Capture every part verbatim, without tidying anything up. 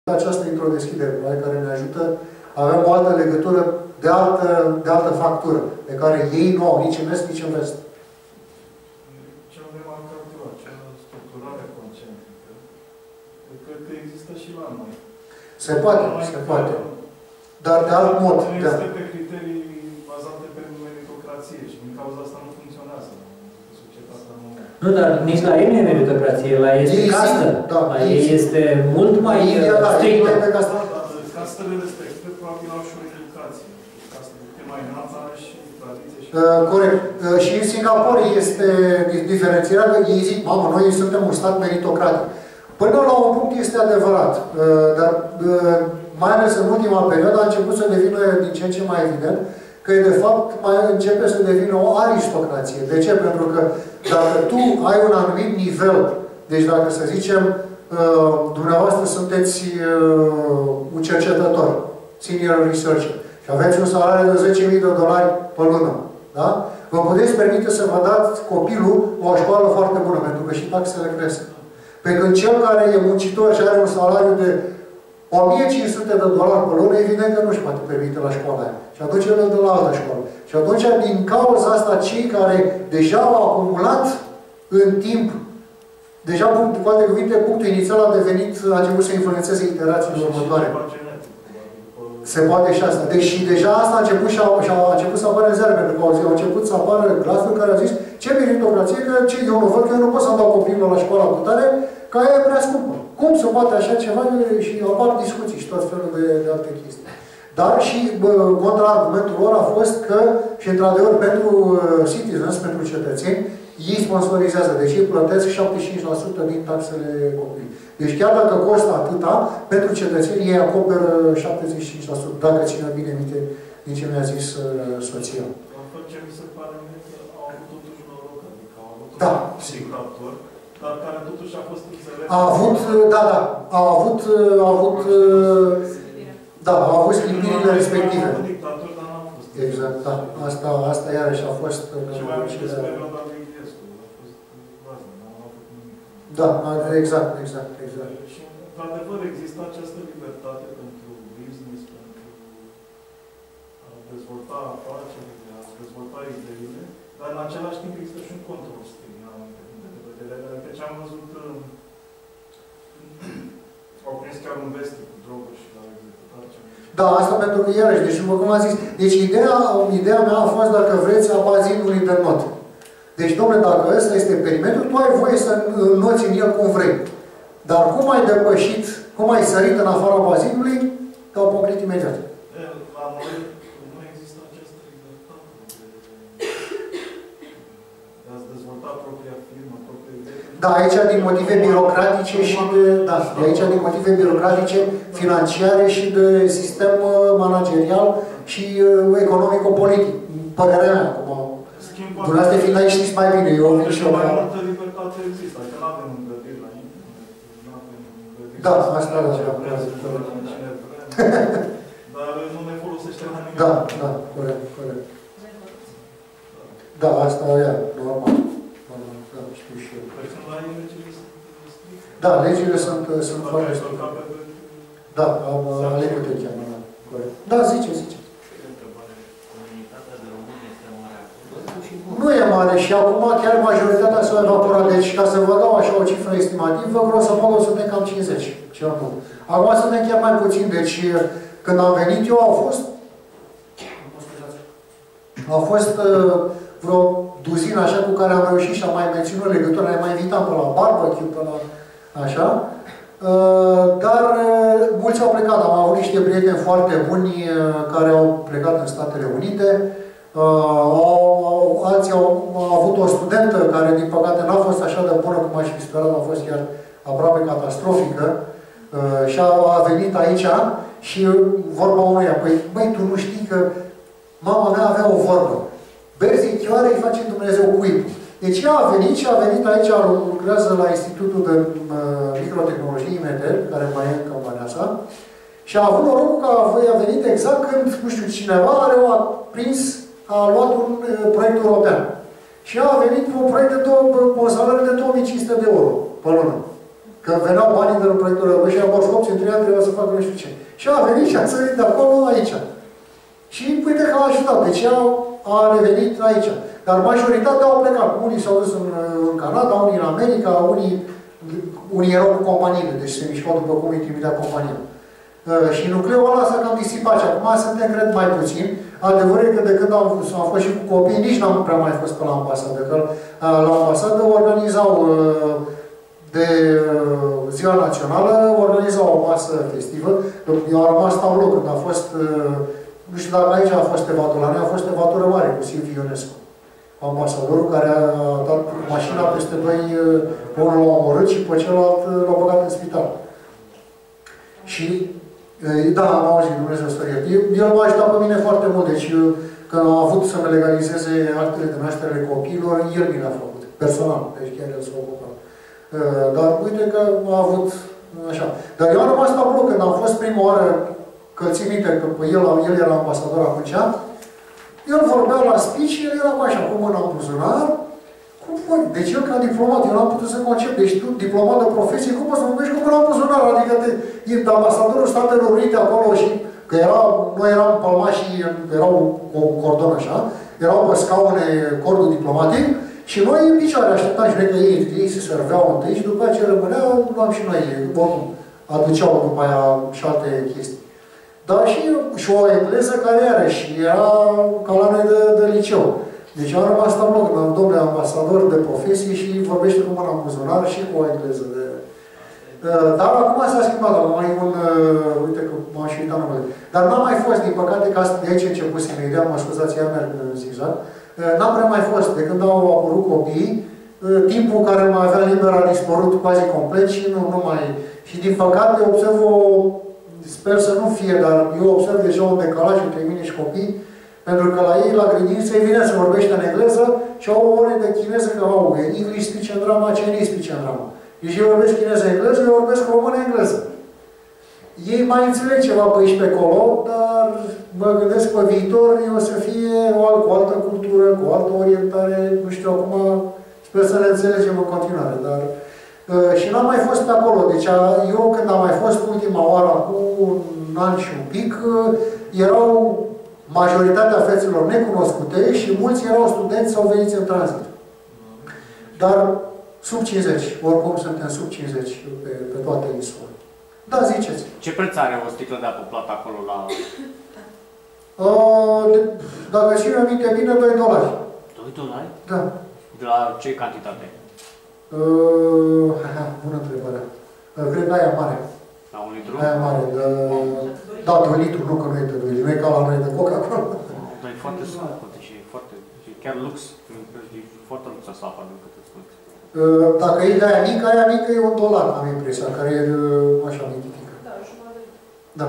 această introdeschidere care ne ajută, avem o altă legătură de altă, de altă factură, pe care ei nu au nici în est, nici în vest. Ce am remarcat eu, acea structurare concentrică, cred că există și la noi. Se poate, se poate. Dar de alt mod. Nu este pe criterii bazate pe meritocrație și din cauza asta nu funcționează. Societatea nu... Nu, dar nici la ei nu e meritocrație, la ei este castă. Da, la ei este mult mai strictă. Castele respective probabil au și o educație. Castele mai înaltă și tradiție și... Uh, corect. Uh, și în Singapore este diferențierat că ei zic, mamă, noi suntem un stat meritocratic. Până la un punct este adevărat. Uh, dar uh, mai ales în ultima perioadă a început să devină din ce în ce mai evident că de fapt mai începe să devină o aristocrație. De ce? Pentru că dacă tu ai un anumit nivel, deci dacă să zicem uh, dumneavoastră sunteți uh, un cercetător, senior researcher, și aveți un salariu de zece mii de dolari pe lună, da? Vă puteți permite să vă dați copilul la o școală foarte bună, pentru că și taxele cresc. Pe când cel care e muncitor și are un salariu de o mie cinci sute de dolari pe lună, evident că nu-și poate permite la școala aia. Și atunci el de la altă școală. Și atunci, din cauza asta, cei care deja au acumulat în timp, deja, cu alte cuvinte, punctul inițial a devenit, a început să influențeze iterațiile următoare. Se poate și asta. Deși deja asta a început și a, și a început să apară în ziare, pentru că au început să apară glasuri care au zis ce meritocrație, că ce, eu nu văd că eu nu pot să-mi dau copilul la școala cu tare, că aia e prea scumpă. Cum se poate așa ceva? Și apar discuții și tot felul de, de alte chestii. Dar și contraargumentul lor a fost că, și într-adevăr, pentru uh, citizens, pentru cetățeni, ei sponsorizează. Deci ei plătesc șaptezeci și cinci la sută din taxele copilului. Deci chiar dacă costă atâta, pentru cetățeni ei acoperă șaptezeci și cinci la sută. Dacă ține bine minte din ce mi-a zis uh, soția. Ce mi se pare că au avut totuși noroc, adică au avut da, un dictator, dar care totuși a fost înțeles. A avut, da, da, a avut, a avut, da, a avut schimbirile respective. A avut dictator, dar n-a fost. Exact, da. Asta, asta iarăși a fost... Și mai mult despre perioada lui Iliescu. A fost bază, n-a avut nimic. Da, exact, exact, exact. Și, într-adevăr, există această libertate pentru business, pentru a dezvolta afacerile, a dezvolta ideile, dar în același timp există și un control strict din anumite puncte de vedere. Adică ce am văzut, au prins chiar un veste cu droguri și l-au executat. Da, asta pentru că, iarăși, deci, după cum am zis, deci ideea, ideea mea a fost, dacă vreți, a bazinului de not. Deci, domnule, dacă ăsta este perimetrul, tu ai voie să noți în el cum vrei. Dar cum ai depășit, cum ai sărit în afara bazinului, te-au pocrit imediat. La noi nu există această libertate de a-ți dezvolta propria firmă, propria idee. Da, aici din motive birocratice și de, da, de aici din motive birocratice, financiare și de sistem managerial și uh, economico-politic. Părerea mea, acum. Dumneavoastră fiind aici știți mai bine. Eu și și mai multă libertate există. Adică nu avem îngădiri la internet. Da, asta da. Dar nu ne folosește la nimic. Da, da, corect, corect. Da, asta e normal. Da, știu și eu. Da, legile sunt, sunt foarte stricte. Da, am alegut te cheamă, da, corect. Da, zice, zice. Nu e mare și acum chiar majoritatea s-a evaporat. Deci, ca să vă dau așa o cifră estimativă, gros să modo suntem cam cincizeci. Cel mult. Acum suntem chiar mai puțin. Deci, când am venit eu, au fost au fost uh, vreo duzină așa cu care am reușit și am mai menținut legătura, ne mai invitam pe la barbecue, pe la așa. Uh, dar uh, mulți au plecat. Am avut niște prieteni foarte buni uh, care au plecat în Statele Unite. Uh, au, au, alții au, au avut o studentă care, din păcate, n-a fost așa de bună cum aș fi sperat, a fost chiar aproape catastrofică uh, și a, a venit aici și vorba unuia, păi, băi, tu nu știi că mama mea avea o vorbă. Berzii chioare îi face Dumnezeu cuib. Deci ea a venit și a venit aici, lucrează la Institutul de uh, Microtehnologie I M T, care mai e în compania sa, și a avut norocul că a venit exact când, nu știu, cineva are o prins, a luat un uh, proiect european. Și a venit cu un proiect de două, cu o salariu de două mii cinci sute de euro pe lună. Că veneau banii de la proiectul ăla și am scopți între ea, trebuia să facă nu știu ce. Și a venit și a țărit de acolo aici. Și uite că a ajutat. Deci ea a revenit aici. Dar majoritatea au plecat. Unii s-au dus în, în Canada, unii în America, unii, unii erau cu companiile, deci se mișcau după cum îi trimitea compania. Uh, și nucleul ăla s-a cam disipat și acum suntem, cred, mai puțin. Adevărul e că de când am, am fost și cu copii, nici n-am prea mai fost pe la ambasadă. Că uh, la ambasadă organizau uh, de uh, Ziua Națională, organizau o masă festivă. Eu am rămas tablo când a fost, uh, nu știu dacă aici a fost evaturare, a fost evatură mare cu Silviu Ionescu. Ambasadorul care a dat mașina peste doi, pe unul l-a omorât și pe celălalt l-a băgat în spital. Și, da, am auzit, Dumnezeu să ierte. El m-a ajutat pe mine foarte mult, deci când am avut să mă legalizeze actele de naștere copiilor, el mi le-a făcut, personal, deci chiar el s-a ocupat. Dar uite că a avut așa. Dar eu am rămas tablu când am fost prima oară, că ții minte că el, el era ambasador atunci, el vorbea la speech și el era așa, cu mâna în buzunar. Cum voi? Deci el ca diplomat, eu n-am putut să concep. Deci tu, diplomat de profesie, cum poți să vorbești cu mâna în buzunar? Adică te, e ambasadorul Statelor Unite acolo și că era, noi eram palmași și erau un cordon așa, erau pe scaune cordul diplomatic și noi în picioare așteptam și că ei, ei se serveau întâi și după aceea rămâneau, luam și noi, oricum, aduceau după aia și alte chestii. Dar și, și o engleză care iarăși era ca la noi de, de liceu. Deci am rămas tablo când am domnule ambasador de profesie și vorbește cu mâna în buzunar și cu o engleză. De... Dar acum s-a schimbat, acum mai un... Uite că m-am și uitat numele. Dar n-am mai fost, din păcate, că de aici începusem ideea, mă scuzați, iar merg în zigzag. N-am prea mai fost. De când au apărut copiii, timpul care mai avea liber a dispărut quasi complet și nu, nu mai... Și din păcate observ o... Sper să nu fie, dar eu observ deja un decalaj între mine și copii, pentru că la ei, la grădiniță, e vine să vorbește în engleză și au o ore de chineză că au English speech and drama, Chinese speech and drama. Deci eu vorbesc chineză-engleză, eu vorbesc română-engleză. Ei mai înțeleg ceva pe aici pe acolo, dar mă gândesc pe viitor, o să fie o, cu o altă cultură, cu o altă orientare, nu știu acum, sper să ne înțelegem în continuare, dar... Uh, și n-am mai fost pe acolo. Deci a, eu când am mai fost ultima oară cu un an și un pic, uh, erau majoritatea fețelor necunoscute și mulți erau studenți sau veniți în tranzit. Dar sub cincizeci. Oricum suntem sub cincizeci pe, pe toate insula. Da, ziceți. Ce preț are o sticlă de apă plată acolo la... Uh, de, dacă țin aminte bine, doi dolari. doi dolari? Da. De la ce cantitate? Uh, bună întrebare. Uh, cred că aia mare. La un litru? Aia mare. De, da, de un litru, nu că nu e de doi litru. Nu e ca la noi de Coca-Cola. Dar e foarte scumpă și e foarte... E chiar lux. E foarte luxoasă apa, din câte spun. Uh, dacă e de aia mică, aia mică e un dolar, am impresia, care e uh, așa mititică. Da, jumătate. Da.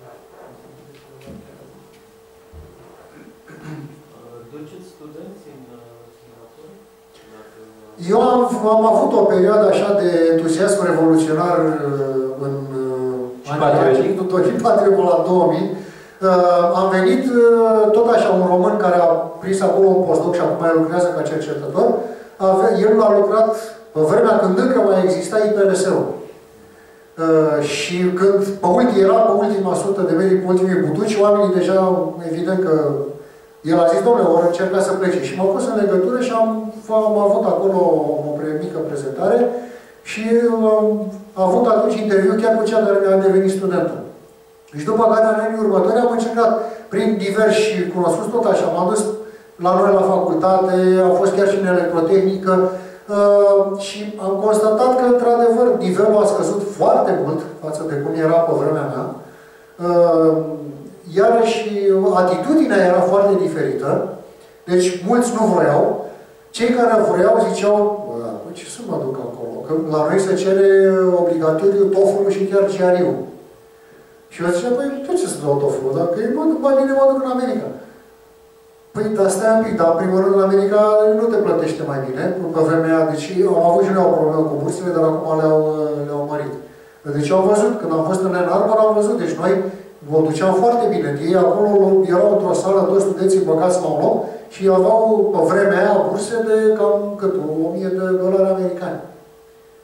Duceți studenți în Singapore? Eu am, am avut o perioadă așa de entuziasm revoluționar în anii patriotul la două mii. Am venit tot așa un român care a prins acolo un postdoc și acum mai lucrează ca cercetător. El a lucrat pe vremea când încă mai exista I P R S-ul. Și când pe ultima, era pe ultima sută de metri, pe ultimii butuci, oamenii deja, evident că el a zis, domnule, ori încerca să plece. Și m-a pus în legătură și am, am avut acolo o mică prezentare și am avut atunci interviu chiar cu cea care mi-a devenit studentă. Și după care, în anii următori, am încercat prin diversi cunoscuți, tot așa, m-am dus la noi la facultate, am fost chiar și în electrotehnică uh, și am constatat că, într-adevăr, nivelul a scăzut foarte mult față de cum era pe vremea mea. Uh, Iarăși, atitudinea era foarte diferită. Deci, mulți nu vroiau. Cei care vroiau ziceau, bă, ce să mă duc acolo? Că la noi se cere obligatoriu TOEFL-ul și chiar G R E-ul. Și eu zicea, păi, de ce să dau TOEFL-ul? Dacă e mă duc mai bine, mă duc în America. Păi, dar stai un pic, dar în primul rând în America nu te plătește mai bine. Pe vremea aia, deci am avut și noi o problemă cu bursele, dar acum le-au le mărit. Deci am văzut, când am fost în Ann Arbor, am văzut. Deci noi o duceam foarte bine. Ei acolo erau într-o sală, toți studenții băgați la un loc și aveau, pe vremea aia, burse de cam cât? o mie de dolari americani.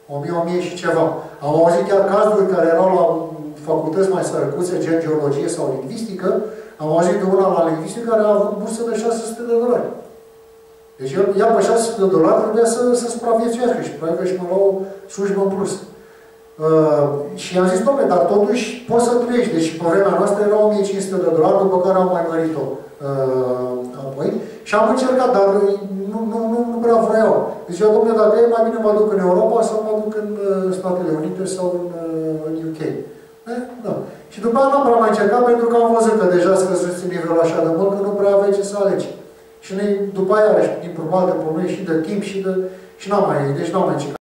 o mie, o mie și ceva. Am auzit chiar cazuri care erau la facultăți mai sărăcuțe, gen geologie sau lingvistică. Am auzit de una la lingvistică care a avut bursă de șase sute de dolari. Deci el ia pe șase sute de dolari, trebuia să, să supraviețuiască și probabil că și mă lua o slujbă în plus. Uh, și am zis, dom'le, dar totuși poți să trăiești. Deci pe vremea noastră era o mie cinci sute de dolari, după care am mai mărit-o uh, apoi. Și am încercat, dar nu, nu, nu, nu prea vreau. Deci eu, dom'le, dacă e mai bine mă duc în Europa sau mă duc în uh, Statele Unite sau în, uh, în U K. Eh? Da. Și după aceea n-am prea mai încercat pentru că am văzut că deja scăzuse nivelul așa de mult că nu prea aveai ce să alegi. Și noi, după aia, din probabil de pe noi și de timp și de... și n-am mai, deci n-am mai încercat.